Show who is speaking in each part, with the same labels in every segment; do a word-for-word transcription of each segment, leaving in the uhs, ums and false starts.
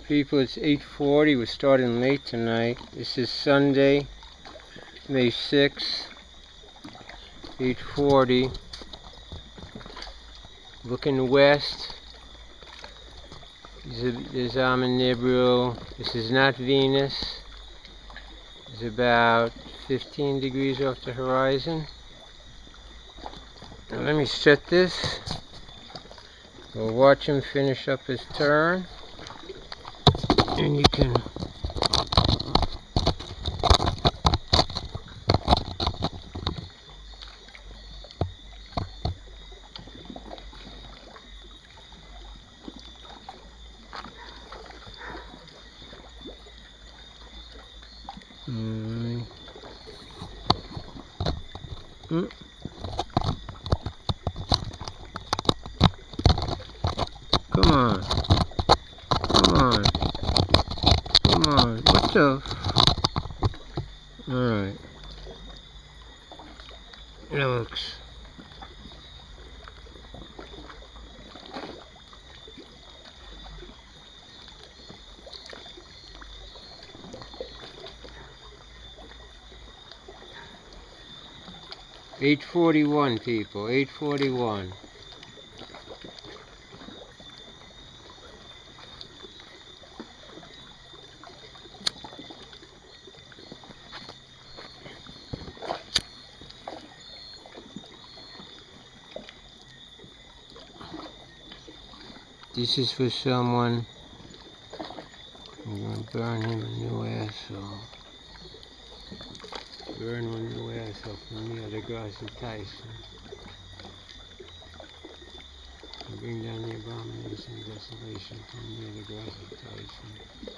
Speaker 1: People, it's eight forty. We're starting late tonight. This is Sunday, May sixth, eight forty. Looking west. There's Alma Nibiru. This is not Venus. It's about fifteen degrees off the horizon. Now let me set this. We'll watch him finish up his turn. And you can mm. Mm. Come on. Come on. Come on. What the? Alright. It looks. eight forty-one, people. eight forty-one. This is for someone. I'm gonna burn him a new asshole. Burn one new asshole from Neil deGrasse Tyson. And bring down the abomination and desolation from Neil deGrasse Tyson.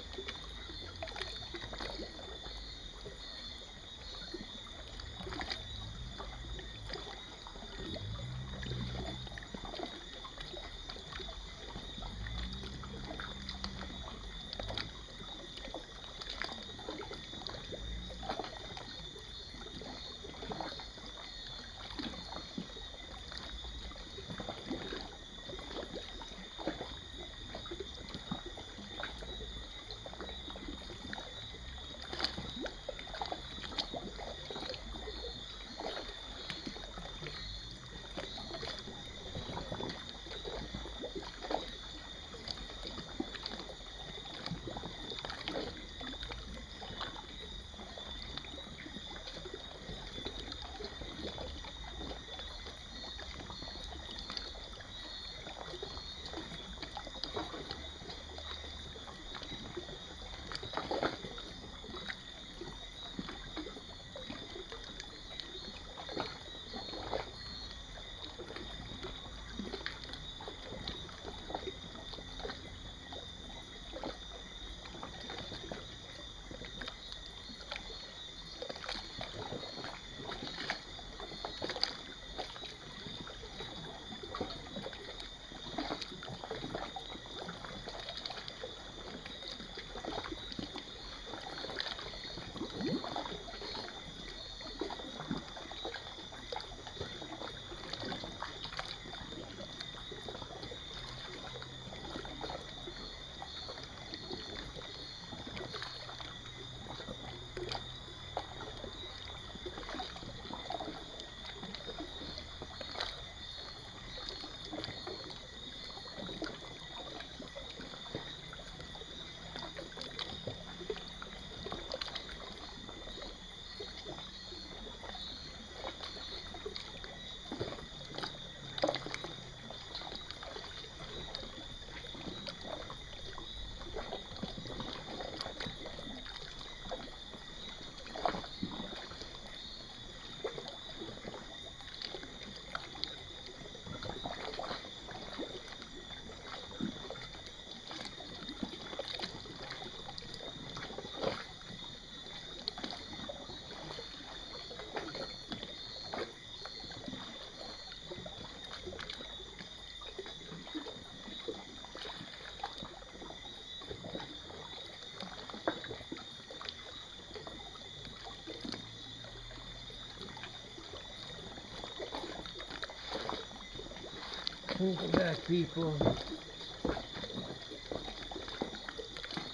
Speaker 1: Welcome back, people.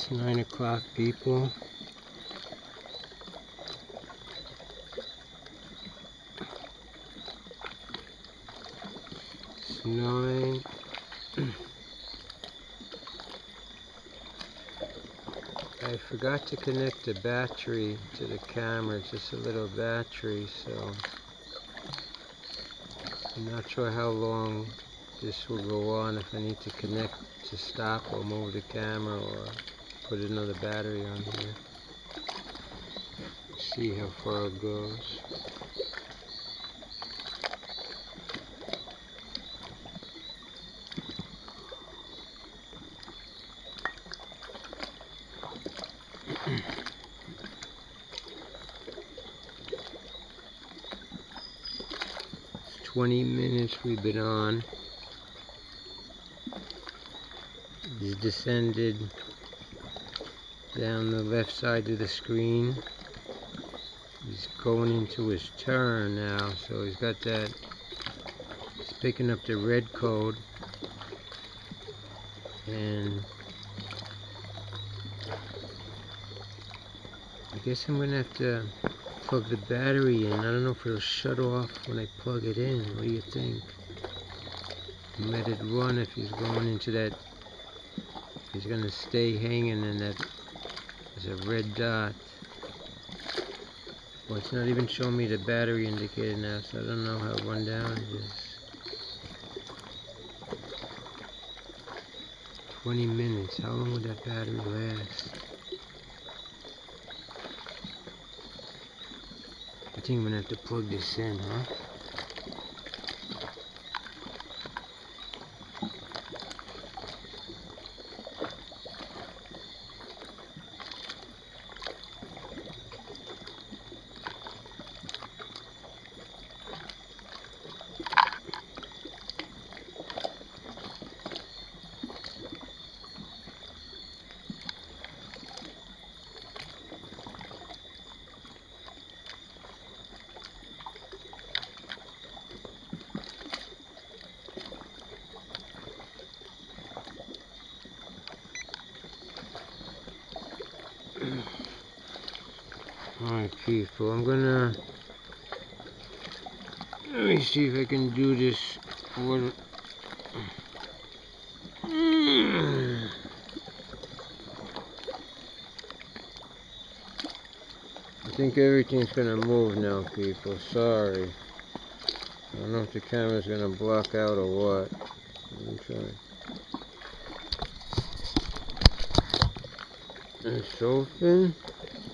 Speaker 1: It's nine o'clock, people. It's nine. I forgot to connect the battery to the camera, just a little battery, so I'm not sure how long this will go on, if I need to connect to stop or move the camera or put another battery on here. See how far it goes. twenty minutes we've been on. He's descended down the left side of the screen. He's going into his turn now, so he's got that. He's picking up the red code, and I guess I'm gonna have to plug the battery in. I don't know if it'll shut off when I plug it in. What do you think? Let it run if he's going into that. He's gonna stay hanging in that. There's a red dot. Well, it's not even showing me the battery indicator now, so I don't know how run down it is. twenty minutes. How long would that battery last? I think I'm gonna have to plug this in, huh? Alright, people, I'm gonna let me see if I can do this. What? I think everything's gonna move now, people. Sorry. I don't know if the camera's gonna block out or what. Let me try. It's open.